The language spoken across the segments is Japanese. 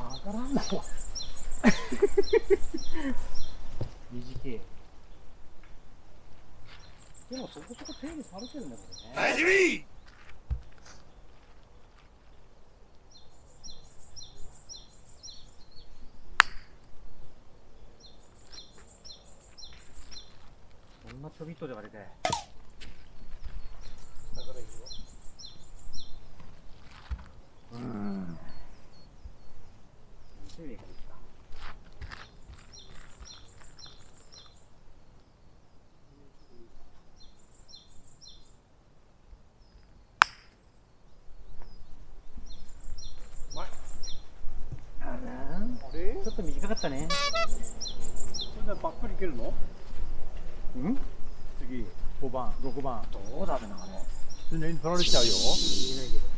からんなわ短い。でもそこそこ手入れされてるんだけどね。大丈夫。そんなちょびっとで割れて。下からいくよ。手入れからいくか。ちょっと短かったね。それでばっくりいけるの？うん？次5番、6番。どうだろうな、常に取られちゃうよ。見えないけど。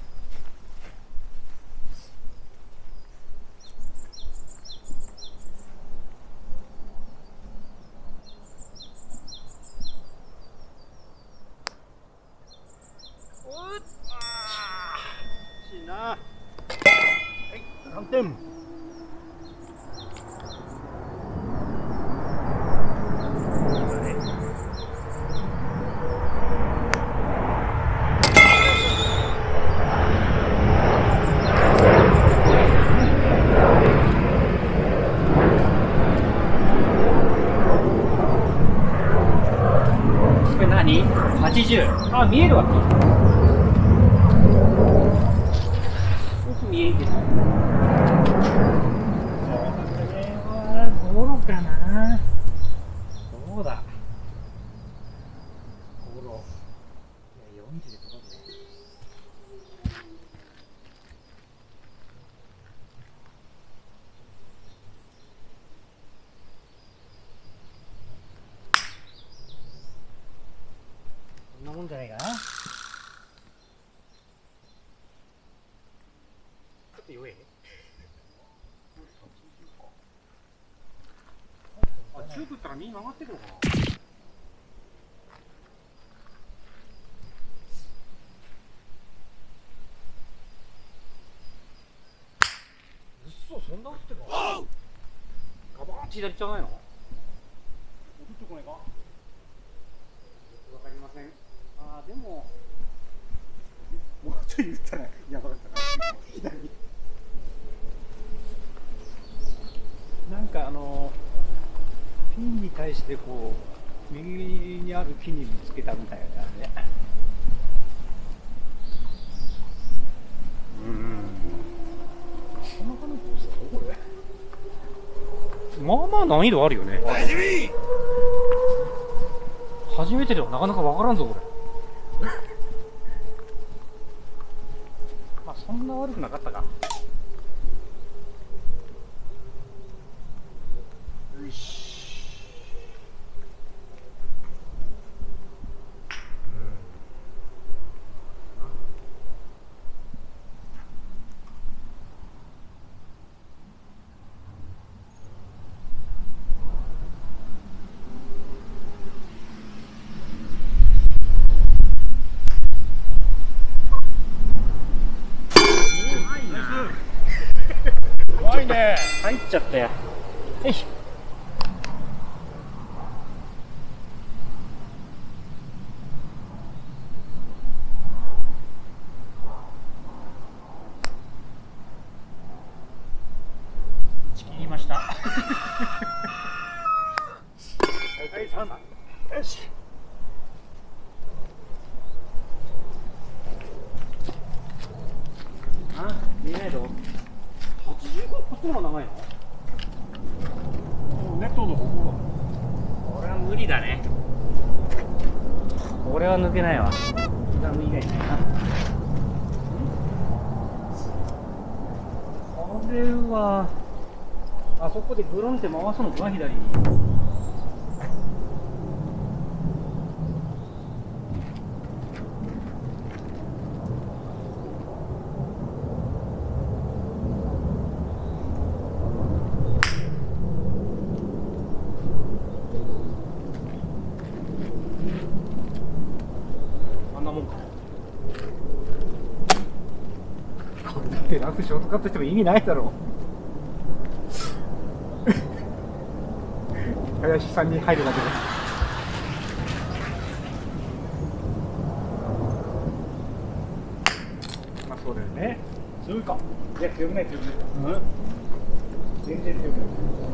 惜しいな。はい、3点。80。あ、見えるわけ。よく見えるけど。これはゴロかな。どうだ。ゴロ。いや、40でゴロね。こんなもんじゃないかな。ちょっと弱い。あ、中くったら右曲がってくるかな。うっそ、そんな打ってか。ガバーンって左じゃないの？打ってこないか。わかりません。ああ、でも。もうちょい言ったらやばかったな。左。なんかピンに対してこう右にある木にぶつけたみたいなね。なかなかのコースだろこれ。まあまあ難易度あるよね。初めてではなかなかわからんぞこれ。まあそんな悪くなかったか。よし。怖いね。入っちゃったよ。よいしょ。打ち切りました。はい、3。よし。あ、見えないぞ。85こっちの方が長いの？ネットの方向だ。これは無理だね。これは抜けないわ。左以外ないな。これはあそこでグロンって回すのかな、左に。ラフショートカットしても意味ないだろう。 林さんに入るだけで。まあそうだよね。強いか。いや強くない強くない。うん。全然強くない。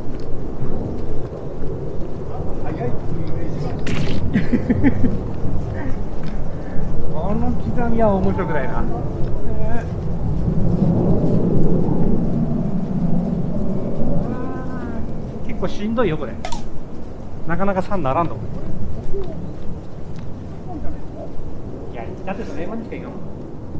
速いっていうイメージが。この刻みは面白くないな。結構しんどいよこれ。なかなか3ならんの。いやだってそれまでしかいかんもん。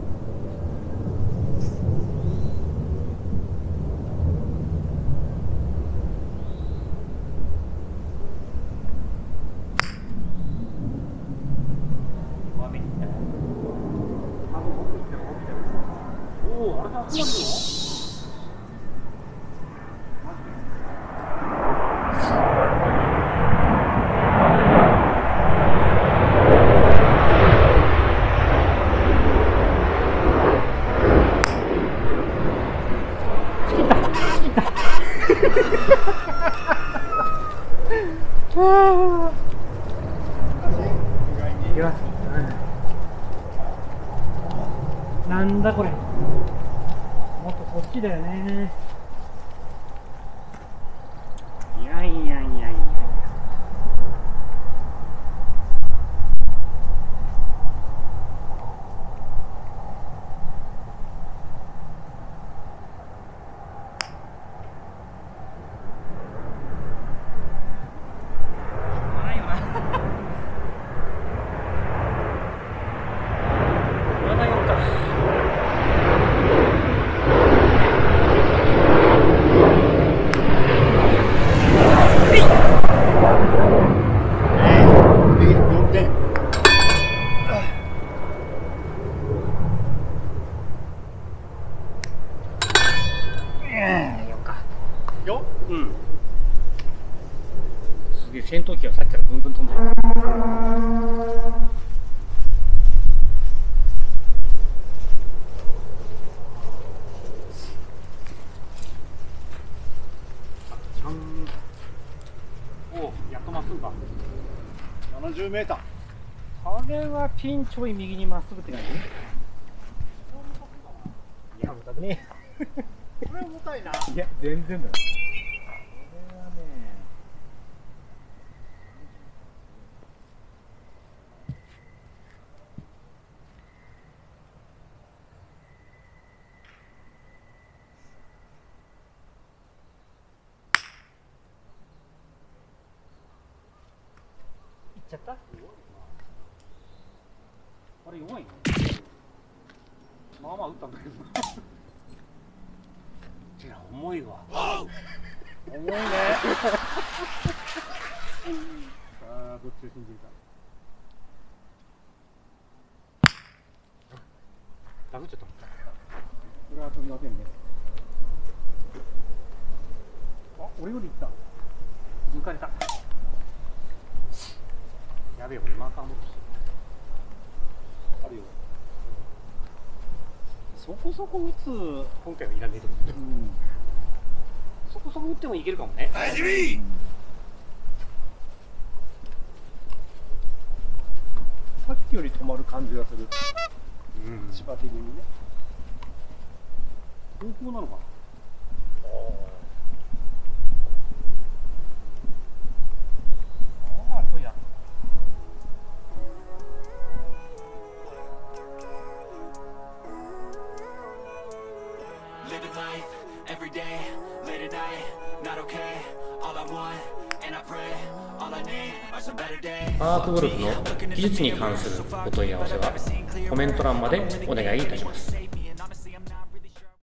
なんだこれ。もっとこっちだよね。いやいやいやいやいや。すげえ戦闘機がさっきからブンブン飛んでる。おお、やっとまっすぐか。70メーター。これはピンちょい右にまっすぐって感じ。いや、重たくねえ。これ重たいな。いや、全然だよ。これはね。いっちゃった？あれ弱いの？まあまあ打ったんだけど。違う、重いわ。重いね。ああ、どっちを信じるか。ダメちゃった。これは飛びませんね。あ、俺よりいった。抜かれた。やべえ、これマーカー持ってきて。あるよ。そこそこ打つ今回はいらねえと思う。そこそこ打ってもいけるかもね。さっきより止まる感じがする。千葉的にね。方向なのかな。ああ、距離ある。 パークゴルフの技術に関するお問い合わせはコメント欄までお願いいたします。